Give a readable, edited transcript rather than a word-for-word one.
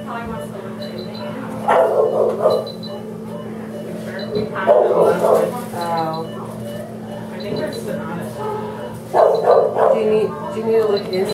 probably wants to look at anything. We have the last one. I think there's sonata. Do you need to look in?